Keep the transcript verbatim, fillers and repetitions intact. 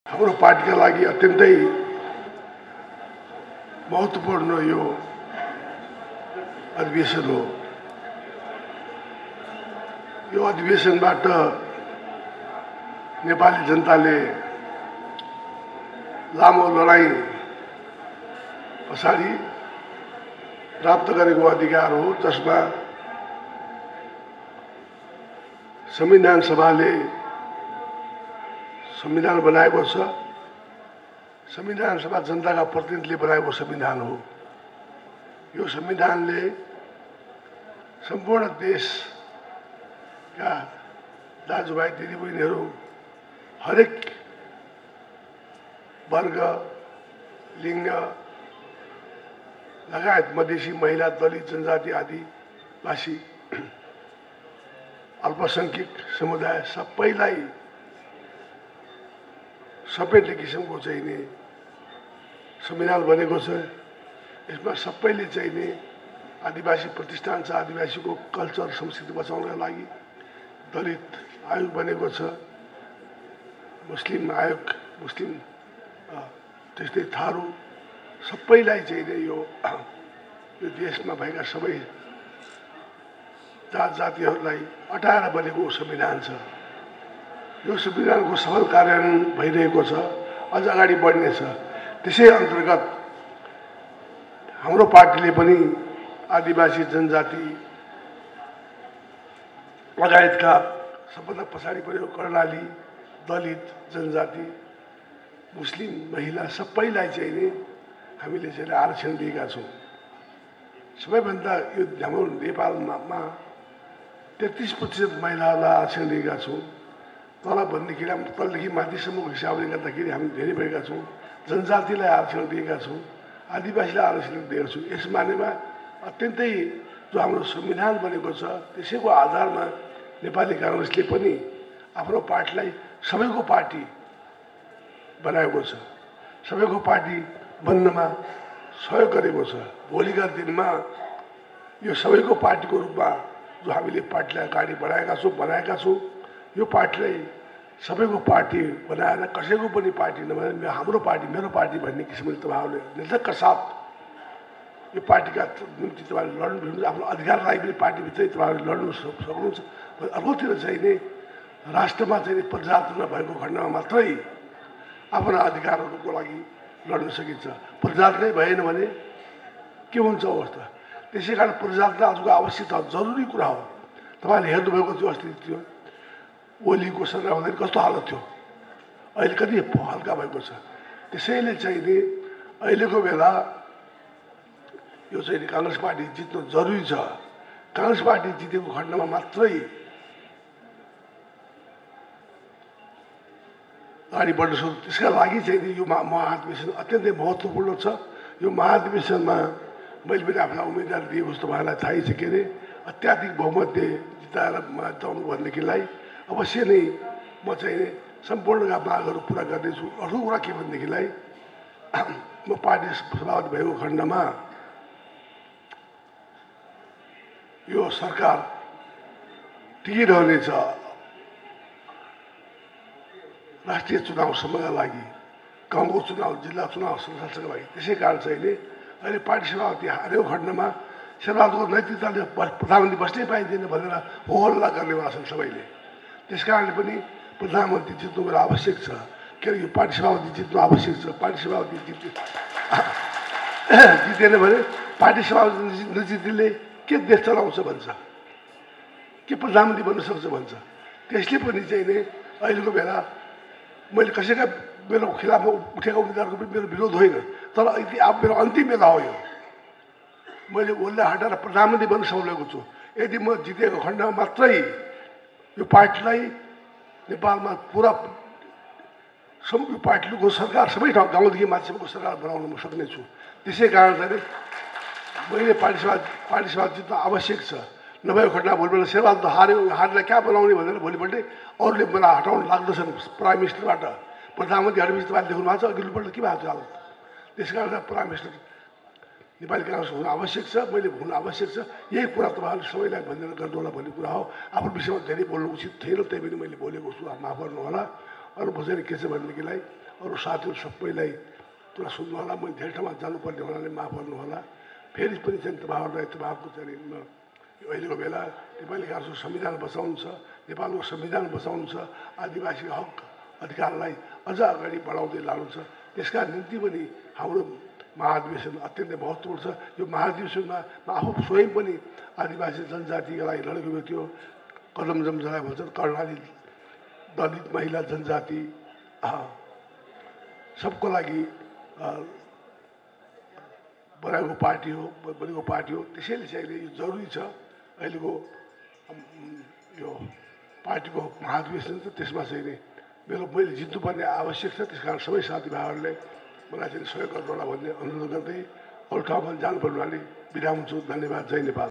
हाम्रो पार्टीका लागि अत्यन्तै महत्त्वपूर्ण यो अधिवेशन हो। यो अधिवेशनबाट नेपाली जनताले लामो लडाई पछाडि प्राप्त गरेको अधिकार हो, जसमा संविधान सभाले संविधान बनाएको छ। संविधान सभा जनताका प्रतिनिधिले बनाएको संविधान हो। यो संविधानले सम्पूर्ण देशका दाजुभाइ दिदीबहिनीहरू हरेक वर्ग, लिङ्ग लगायत मधेसी, महिला, दलित, जनजाति आदिवासी, अल्पसंख्यक समुदाय सबैलाई सबै किसिमको चाहिने संविधान बनेको छ। यसमा सबैले चाहिने आदिवासी प्रतिष्ठान छ, आदिवासीको कल्चर संस्कृति बचाउनका लागि दलित आयोग बनेको छ, मुस्लिम आयोग, मुस्लिम त्यस्तै थारू सबैलाई चाहिने यो यो देशमा भएका सबै जात जातिहरूलाई अटाएर बनेको संविधान छ। यो संविधानको सफल कार्यान्वयन भइरहेको छ, अझ अगाडि बढ्नेछ। त्यसै अन्तर्गत हाम्रो पार्टीले पनि आदिवासी, जनजाति लगायतका सबभन्दा पछाडि परेको कर्णाली, दलित, जनजाति, मुस्लिम, महिला सबैलाई चाहिने हामीले चाहिँ आरक्षण दिएका छौँ। सबैभन्दा यो हाम्रो नेपालमा तेत्तिस प्रतिशत महिलाहरूलाई आरक्षण दिएका छौँ। तल भन्दाखेरि हामी तलदेखि माथिसम्मको हिसाबले गर्दाखेरि हामी धेरै भएका छौँ। जनजातिलाई आरक्षण दिएका छौँ, आदिवासीलाई आरक्षण दिएका छौँ। यस मानेमा अत्यन्तै जो हाम्रो संविधान बनेको छ त्यसैको आधारमा नेपाली काङ्ग्रेसले पनि आफ्नो पार्टीलाई सबैको पार्टी बनाएको छ, सबैको पार्टी बन्नमा सहयोग गरेको छ। भोलिका दिनमा यो सबैको पार्टीको रूपमा जो हामीले पार्टीलाई अगाडि बढाएका छौँ बनाएका छौँ, यो पार्टीलाई सबैको पार्टी बनाएर कसैको पनि पार्टी नभएर हाम्रो पार्टी, मेरो पार्टी भन्ने किसिमले तपाईँहरूले निर्धक्क साथ यो पार्टीका निम्ति तपाईँहरूले लड्नु भिड्नु, आफ्नो अधिकारको लागि पनि पार्टीभित्रै तपाईँहरूले लड्नु सक्नुहुन्छ। अर्कोतिर चाहिने राष्ट्रमा चाहिँ प्रजातन्त्र भएको खण्डमा मात्रै आफ्ना अधिकारहरूको लागि लड्न सकिन्छ। प्रजातन्त्र नै भएन भने के हुन्छ अवस्था? त्यसै कारण प्रजातन्त्र आजको आवश्यकता जरुरी कुरा हो। तपाईँले हेर्नुभएको थियो अस्ति थियो ओलीको सरकार हुँदाखेरि कस्तो हालत थियो, अहिले कति हल्का भएको छ। त्यसैले चाहिने अहिलेको बेला यो चाहिँ काङ्ग्रेस पार्टी जित्नु जरुरी छ। काङ्ग्रेस पार्टी जितेको खण्डमा मात्रै अगाडि बढ्न सक्छ। त्यसका लागि चाहिँ यो महाधिवेशन अत्यन्तै महत्त्वपूर्ण छ। यो महाधिवेशनमा मैले पनि आफूलाई उम्मेदवार दिएको जस्तो तपाईँलाई थाहै छ। के अरे अत्याधिक बहुमतले जिताएर जिताउनु भनेदेखिलाई अवश्य नै म चाहिँ सम्पूर्णका मागहरू पुरा गर्दैछु। अर्को कुरा के भनेदेखिलाई म पार्टी सभापति भएको खण्डमा यो सरकार टिकिरहनेछ राष्ट्रिय चुनावसम्मका लागि, गाउँको चुनाव, जिल्ला चुनाव, संसदका लागि। त्यसै कारण चाहिँ अहिले पार्टी सभापति हारेको खण्डमा शेरबहादुरको नेतृत्वले प्रधानमन्त्री बस्नै पाइँदैन भनेर हो हल्ला गर्नेवाला छन् सबैले। त्यस कारणले पनि प्रधानमन्त्री जित्नु मेरो आवश्यक छ। के अरे यो पार्टी सभापति जित्नु आवश्यक छ। पार्टी सभापति जित जितेन भने पार्टी सभापति नजित्नेले के देश चलाउँछ भन्छ, के प्रधानमन्त्री बन्न सक्छ भन्छ। त्यसले पनि चाहिँ नै अहिलेको बेला मैले कसैका मेरो खिलाफमा उठेको उम्मेदवारको पनि मेरो विरोध होइन, तर अब मेरो अन्तिम बेला हो यो। मैले उसलाई हटाएर प्रधानमन्त्री बन्न सक्लेको छु। यदि म जितेको खण्डमा मात्रै यो पार्टीलाई नेपालमा पुरा सबै पार्टीको सरकार सबै ठाउँ गाउँदेखि मान्छेको सरकार बनाउन म सक्ने छु। त्यसै कारण चाहिँ मैले पार्टी सभा पार्टी सभा जित्नु आवश्यक छ। नभएको खण्डमा भोलिपल्ट शेरबहादुर हार्यो, हारेर कहाँ बनाउने भनेर भोलिपल्टै अरूले मलाई हटाउन लाग्दछन् प्राइम मिनिस्टरबाट। प्रधानमन्त्री हटेपछि तपाईँले देख्नु भएको छ अघिल्लोपल्ट के भएको छ हालत। त्यस कारण प्राइम मिनिस्टर नेपाली काङ्ग्रेस हुनु आवश्यक छ, मैले हुनु आवश्यक छ। यही कुरा तपाईँहरूले सबैलाई भनेर गर्नु होला भन्ने कुरा हो। आफ्नो विषयमा धेरै बोल्नु उचित थिएन, त्यही पनि मैले बोलेको छु, माफ गर्नु होला। अरू बसेर के छ भनेदेखिलाई अरू साथीहरू सबैलाई कुरा सुन्नु होला। मैले धेरै ठाउँमा जानुपर्ने हुनाले माफ गर्नु होला। फेरि पनि चाहिँ तपाईँहरूलाई तपाईँहरूको चाहिँ अहिलेको बेला नेपाली कानुनको संविधान बचाउनु छ, नेपालको संविधान बचाउनु छ, आदिवासीको हक अधिकारलाई अझ अगाडि बढाउँदै लानु छ। त्यसका निम्ति पनि हाम्रो महाधिवेशन अत्यन्तै महत्त्वपूर्ण छ। यो महाधिवेशनमा म आफू स्वयं पनि आदिवासी जनजातिका लागि लडेको व्यक्ति हो। कदम जमजलाई भन्छन् कर्णाली, दलित, महिला, जनजाति सबको लागि बनाएको पार्टी हो, बनेको पार्टी हो। त्यसैले चाहिँ अहिले यो जरुरी छ अहिलेको यो पार्टीको महाधिवेशन छ, त्यसमा चाहिँ नि मेरो मैले जित्नुपर्ने आवश्यक छ। त्यस कारण सबै साथीभाइहरूले मलाई चाहिँ सहयोग गर्नु होला भन्ने अनुरोध गर्दै अरू ठाउँमा जानुपर्ने हुनाले बिदा हुन्छु। धन्यवाद। जय नेपाल।